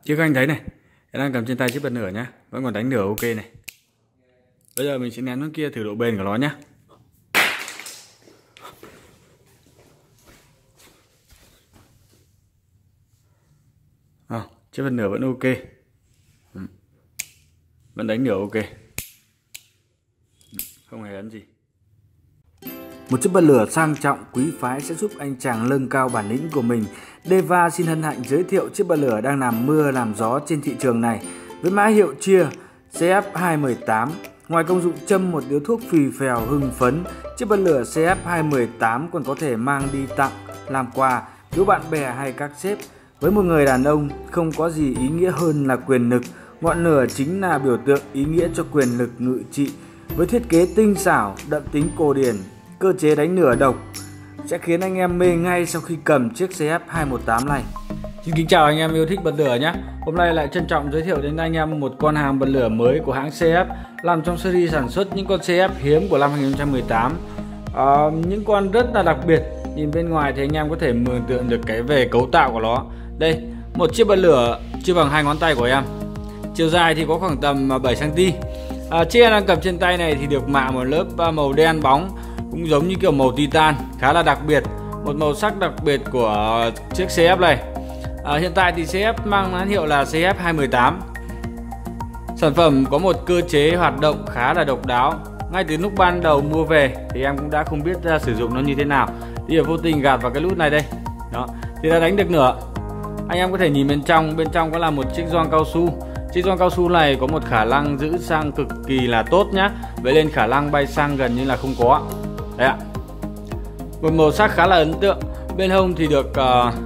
Như các anh thấy này, em đang cầm trên tay chiếc bật lửa nhá, vẫn còn đánh lửa ok này. Bây giờ mình sẽ ném xuống kia thử độ bền của nó nhá. Chiếc bật lửa vẫn ok, vẫn đánh lửa ok, không hề ấn gì. Một chiếc bật lửa sang trọng quý phái sẽ giúp anh chàng nâng cao bản lĩnh của mình. Deva xin hân hạnh giới thiệu chiếc bật lửa đang làm mưa làm gió trên thị trường này với mã hiệu Cheer CF218. Ngoài công dụng châm một điếu thuốc phì phèo hưng phấn, chiếc bật lửa CF218 còn có thể mang đi tặng, làm quà, biếu bạn bè hay các sếp. Với một người đàn ông, không có gì ý nghĩa hơn là quyền lực. Ngọn lửa chính là biểu tượng ý nghĩa cho quyền lực ngự trị. Với thiết kế tinh xảo, đậm tính cổ điển, cơ chế đánh lửa độc sẽ khiến anh em mê ngay sau khi cầm chiếc CF218 này. Xin kính chào anh em yêu thích bật lửa nhé. Hôm nay lại trân trọng giới thiệu đến anh em một con hàng bật lửa mới của hãng CF, làm trong series sản xuất những con CF hiếm của năm 2018. Những con rất là đặc biệt. Nhìn bên ngoài thì anh em có thể mường tượng được cái về cấu tạo của nó. Đây, một chiếc bật lửa chưa bằng 2 ngón tay của em. Chiều dài thì có khoảng tầm 7 cm. Chiếc em đang cầm trên tay này thì được mạ một lớp màu đen bóng, cũng giống như kiểu màu titan, khá là đặc biệt, một màu sắc đặc biệt của chiếc CF này. Hiện tại thì CF mang nhãn hiệu là CF218. Sản phẩm có một cơ chế hoạt động khá là độc đáo. Ngay từ lúc ban đầu mua về thì em cũng đã không biết sử dụng nó như thế nào. Bây giờ vô tình gạt vào cái nút này đây, đó thì đã đánh được lửa. Anh em có thể nhìn bên trong có là một chiếc gioăng cao su. Chiếc gioăng cao su này có một khả năng giữ xăng cực kỳ là tốt nhá, vậy nên khả năng bay xăng gần như là không có. Đấy ạ, một màu sắc khá là ấn tượng. Bên hông thì được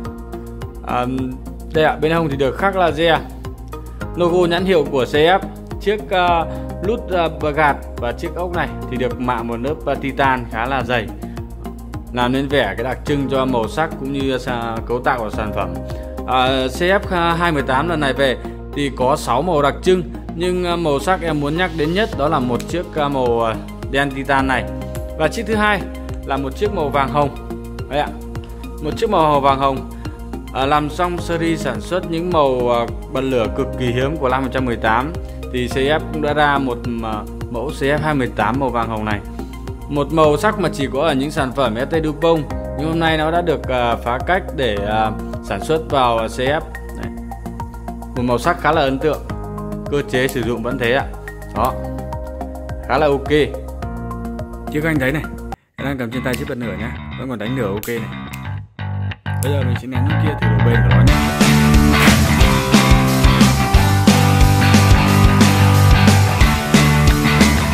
đây ạ, bên hông thì được khắc laser, logo nhãn hiệu của CF. Chiếc nút gạt và chiếc ốc này thì được mạ một lớp titan khá là dày, làm nên vẻ cái đặc trưng cho màu sắc cũng như cấu tạo của sản phẩm. CF218 lần này về thì có 6 màu đặc trưng, nhưng màu sắc em muốn nhắc đến nhất đó là một chiếc màu đen titan này, và chiếc thứ hai là một chiếc màu vàng hồng. Đấy ạ, một chiếc màu vàng hồng làm xong series sản xuất những màu bật lửa cực kỳ hiếm của năm 2018 thì CF cũng đã ra một mẫu CF218 màu vàng hồng này. Một màu sắc mà chỉ có ở những sản phẩm ST Dupont, nhưng hôm nay nó đã được phá cách để sản xuất vào CF. Đấy, một màu sắc khá là ấn tượng, cơ chế sử dụng vẫn thế ạ. Đó, khá là ok. Như các anh thấy này, em đang cầm trên tay chiếc bật lửa nhá, vẫn còn đánh lửa ok này. Bây giờ mình sẽ ném xuống kia thử độ bền của nó nhé.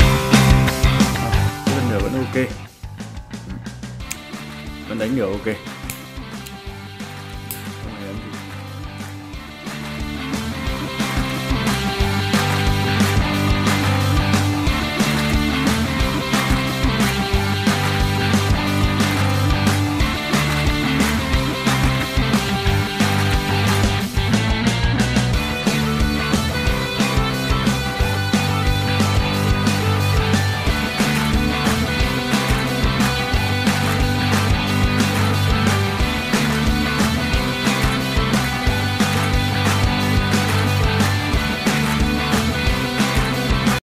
Chiếc bật lửa vẫn ok, vẫn đánh lửa ok.